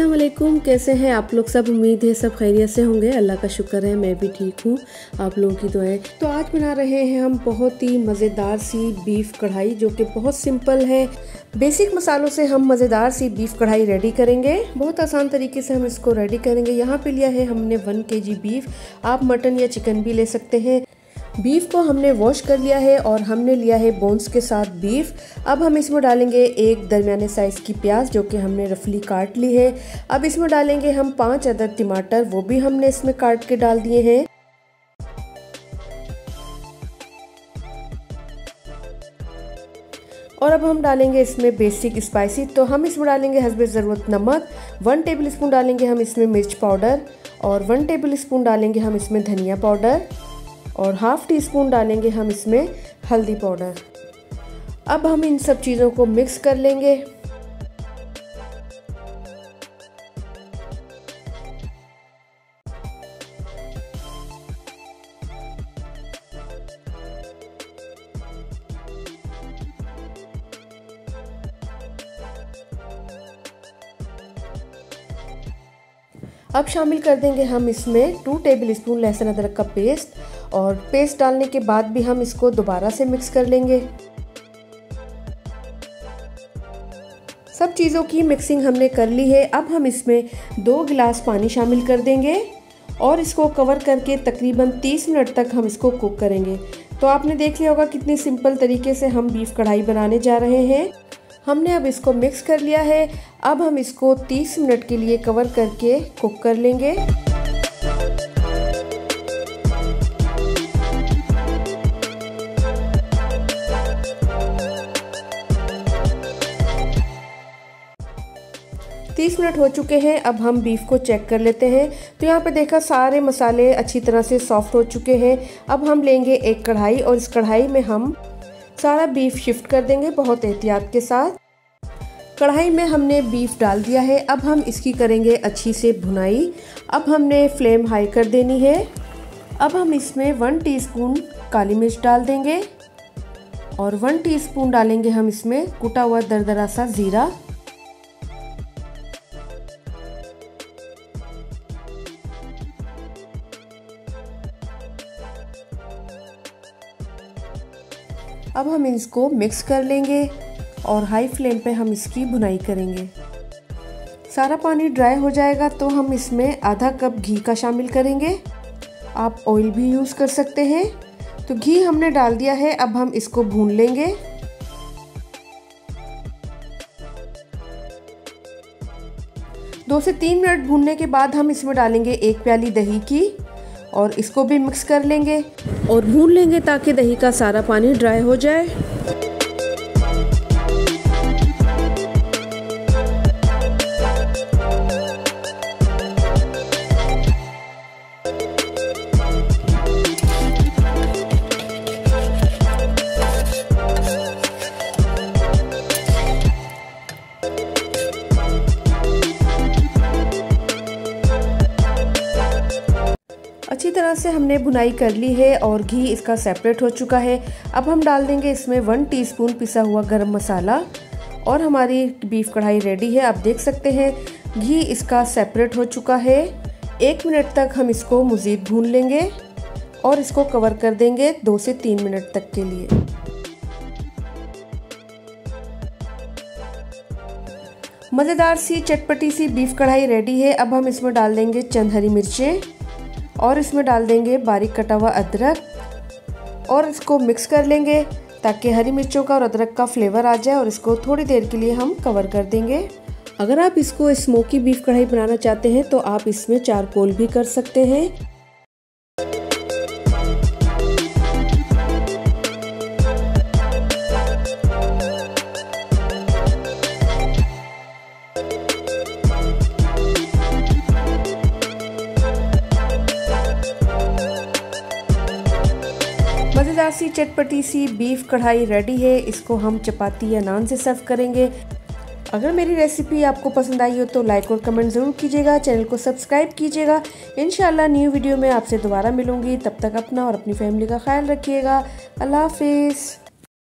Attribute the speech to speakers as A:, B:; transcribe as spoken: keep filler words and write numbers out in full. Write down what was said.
A: अस्सलाम वालेकुम। कैसे हैं आप लोग सब? उम्मीद है सब खैरियत से होंगे। अल्लाह का शुक्र है मैं भी ठीक हूँ, आप लोगों की दुआएं। तो आज बना रहे हैं हम बहुत ही मज़ेदार सी बीफ कढ़ाई, जो कि बहुत सिंपल है। बेसिक मसालों से हम मज़ेदार सी बीफ कढ़ाई रेडी करेंगे। बहुत आसान तरीके से हम इसको रेडी करेंगे। यहाँ पे लिया है हमने वन के जी बीफ। आप मटन या चिकन भी ले सकते हैं। बीफ को हमने वॉश कर लिया है और हमने लिया है बोन्स के साथ बीफ। अब हम इसमें डालेंगे एक दरमियाने साइज़ की प्याज, जो कि हमने रफली काट ली है। अब इसमें डालेंगे हम पाँच अदद टमाटर, वो भी हमने इसमें काट के डाल दिए हैं। और अब हम डालेंगे इसमें बेसिक स्पाइसी। तो हम इसमें डालेंगे हस्बे ज़रूरत नमक, वन टेबल स्पून डालेंगे हम इसमें मिर्च पाउडर, और वन टेबल स्पून डालेंगे हम इसमें धनिया पाउडर, और हाफ टी स्पून डालेंगे हम इसमें हल्दी पाउडर। अब हम इन सब चीज़ों को मिक्स कर लेंगे। अब शामिल कर देंगे हम इसमें टू टेबल स्पून लहसुन अदरक का पेस्ट, और पेस्ट डालने के बाद भी हम इसको दोबारा से मिक्स कर लेंगे। सब चीज़ों की मिक्सिंग हमने कर ली है। अब हम इसमें दो गिलास पानी शामिल कर देंगे और इसको कवर करके तकरीबन तीस मिनट तक हम इसको कुक करेंगे। तो आपने देख लिया होगा कितनी सिंपल तरीके से हम बीफ कढ़ाई बनाने जा रहे हैं। हमने अब इसको मिक्स कर लिया है। अब हम इसको तीस मिनट के लिए कवर करके कुक कर लेंगे। तीस मिनट हो चुके हैं। अब हम बीफ को चेक कर लेते हैं। तो यहाँ पे देखा सारे मसाले अच्छी तरह से सॉफ्ट हो चुके हैं। अब हम लेंगे एक कढ़ाई और इस कढ़ाई में हम सारा बीफ शिफ्ट कर देंगे बहुत एहतियात के साथ। कढ़ाई में हमने बीफ डाल दिया है। अब हम इसकी करेंगे अच्छी से भुनाई। अब हमने फ्लेम हाई कर देनी है। अब हम इसमें वन टीस्पून काली मिर्च डाल देंगे और वन टीस्पून डालेंगे हम इसमें कुटा हुआ दरदरा सा ज़ीरा। अब हम इसको मिक्स कर लेंगे और हाई फ्लेम पे हम इसकी भुनाई करेंगे। सारा पानी ड्राई हो जाएगा तो हम इसमें आधा कप घी का शामिल करेंगे। आप ऑयल भी यूज़ कर सकते हैं। तो घी हमने डाल दिया है। अब हम इसको भून लेंगे। दो से तीन मिनट भूनने के बाद हम इसमें डालेंगे एक प्याली दही की और इसको भी मिक्स कर लेंगे और भून लेंगे ताकि दही का सारा पानी ड्राई हो जाए। अच्छी तरह से हमने भुनाई कर ली है और घी इसका सेपरेट हो चुका है। अब हम डाल देंगे इसमें वन टीस्पून पिसा हुआ गरम मसाला और हमारी बीफ कढ़ाई रेडी है। आप देख सकते हैं घी इसका सेपरेट हो चुका है। एक मिनट तक हम इसको मज़ीद भून लेंगे और इसको कवर कर देंगे दो से तीन मिनट तक के लिए। मज़ेदार सी चटपटी सी बीफ कढ़ाई रेडी है। अब हम इसमें डाल देंगे चंद हरी मिर्चें और इसमें डाल देंगे बारीक कटा हुआ अदरक और इसको मिक्स कर लेंगे ताकि हरी मिर्चों का और अदरक का फ्लेवर आ जाए, और इसको थोड़ी देर के लिए हम कवर कर देंगे। अगर आप इसको स्मोकी बीफ कढ़ाई बनाना चाहते हैं तो आप इसमें चारकोल भी कर सकते हैं। मज़ेदार सी चटपटी सी बीफ कढ़ाई रेडी है। इसको हम चपाती या नान से सर्व करेंगे। अगर मेरी रेसिपी आपको पसंद आई हो तो लाइक और कमेंट ज़रूर कीजिएगा। चैनल को सब्सक्राइब कीजिएगा। इंशाल्लाह न्यू वीडियो में आपसे दोबारा मिलूँगी। तब तक अपना और अपनी फैमिली का ख्याल रखिएगा। अल्लाह हाफिज़।